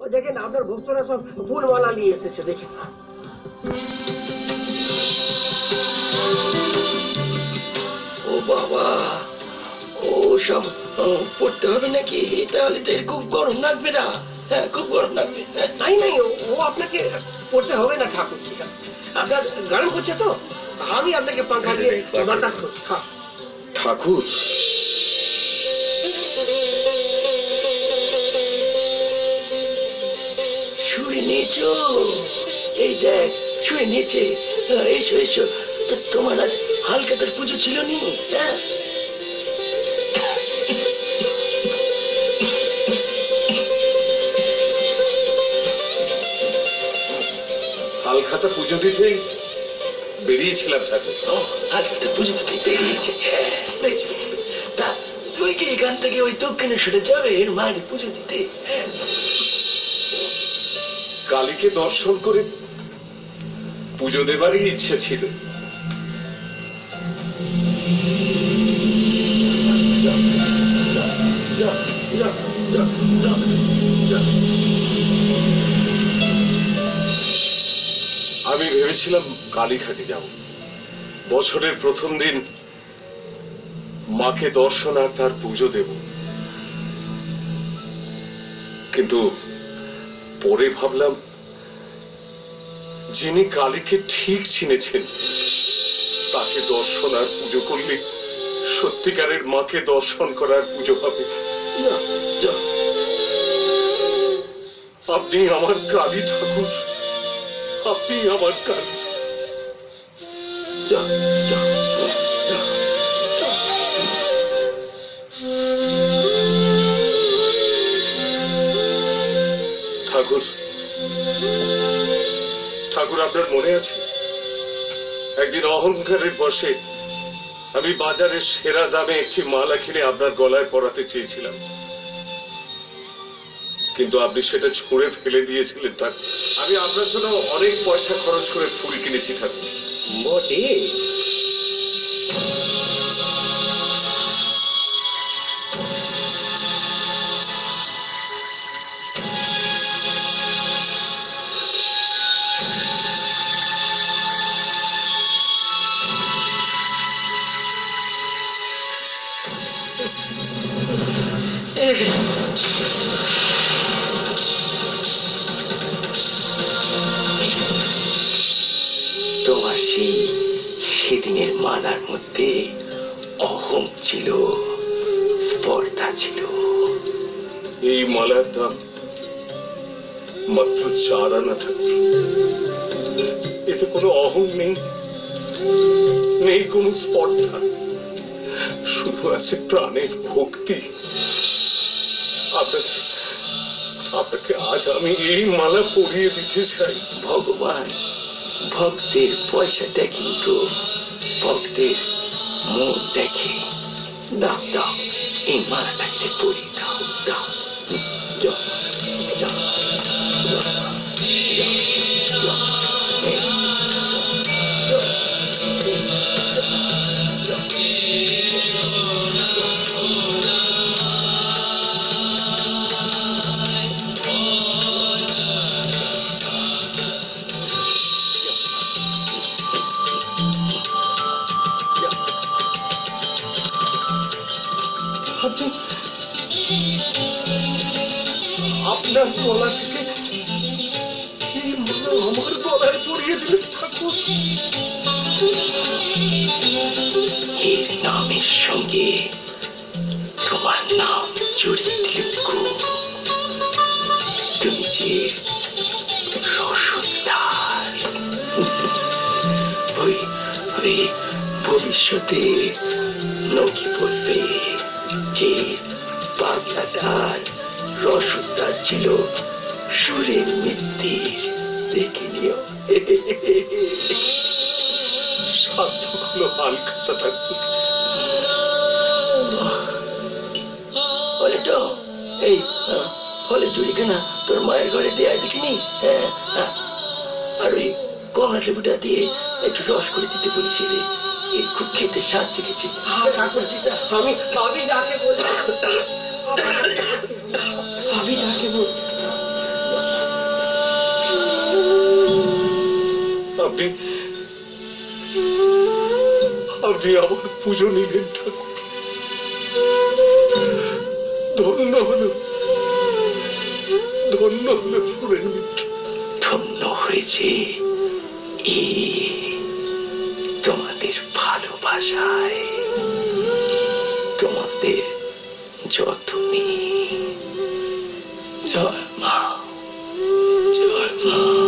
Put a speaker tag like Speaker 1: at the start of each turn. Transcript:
Speaker 1: দেখেন আপনার ভক্তরা সব ফুলমালা নিয়ে এসেছে, দেখেন। ও বাবা, ও সব পড়তে হবে নাকি? তাহলে তো খুব গরম লাগবে না? হ্যাঁ, খুব গরম লাগবে। নাই নাই, ও আপনাকে পড়তে হবে না ঠাকুর, আপনার গরম করছে তো, আমি আপনাকে পাখা দিয়ে বাতাস করছি।
Speaker 2: ঠাকুর,
Speaker 1: শুয়ে নিয়েছো? এই দেখ, শুয়ে নিয়েছে। এসো এসো, তোমার আজ হালখাতার পুজো ছিল নি? হ্যাঁ,
Speaker 2: হালখাতা পুজো দিতেই বেরিয়েছিলাম ঠাকুর।
Speaker 1: হালখাতা পুজো দিতে বেরিয়েছে? তা তুই কি এখান থেকে ওই দক্ষিণেশ্বরে যাবে এর মায়ের পুজো দিতে?
Speaker 2: কালীকে দর্শন করে পুজো দেবারই ইচ্ছে ছিল। আমি ভেবেছিলাম কালীঘাটে যাব, বছরের প্রথম দিন মাকে দর্শন আর তার পুজো দেব। কিন্তু পরে ভাবলাম, যিনি কালীকে ঠিক চিনেছেন তাকে দর্শন আর পুজো করলে সত্যিকারের মাকে দর্শন করার পুজো হবে। আপনি আমার কালী ঠাকুর, আপনি আমার কালী। ঠাকুর, ঠাকুর আপনার মনে আছে একদিন অহংকারের বশে আমি বাজারের সেরা দামে একটি মালা কিনে আপনার গলায় পরাতে চেয়েছিলাম, কিন্তু আপনি সেটা ছুঁড়ে ফেলে দিয়েছিলেন ঠাকুর। আমি আপনার জন্য অনেক পয়সা খরচ করে ফুল কিনেছি ঠাকুর।
Speaker 1: মোটে তোমার সেই সেদিনের মালার মধ্যে অহং ছিল, স্পর্ধা ছিল।
Speaker 2: এই মালার দাম মাত্র 4 আনা ঠাকুর। এতে কোনো অহং নেই, নেই কোনো স্পর্ধা, শুধু আছে প্রাণের ভক্তি। আপনাকে আজ আমি এই মালা পরিয়ে দিতে চাই।
Speaker 1: ভগবান ভক্তের পয়সা দেখেন তো, ভক্তের মন দেখে। দাও দাও, এই মালাটাকে পরি, দাও দাও। যাও যাও আপনার গলা থেকে এই মালা আমার গলায় পরিয়ে দিলেন ঠাকুর। এর নামের সঙ্গে তোমার নাম জড়িয়ে দিলেন গো। তুমি যে রসদার, ওই ভবিষ্যতে নকি বলবে যে পাগলাদার রসদার ছিল সুরের মৃত্যুর। দেখে নিও।
Speaker 2: সার্থক হলো হালখাতা ঠাকুর।
Speaker 1: বলে তো এই ফলে চুরিটা না তোর মায়ের ঘরে দেয়া দেখিনি? আর ওই কমলা লেবুটা দিয়ে একটু রস করে দিতে বলেছিলে, এর খুব খেতে স্বাদ চেখেছি। আমি যাকে বলছি, আমি যাকে বলছি
Speaker 2: আপনি আপনি আমার পুজো নিলেন ঠাকুর। ধন্য হলো সুরেন মিত্র।
Speaker 1: ধন্য হয়েছে তোমাদের ভালোবাসায়, তোমাদের যত্নে। জয় মা, জয় মা।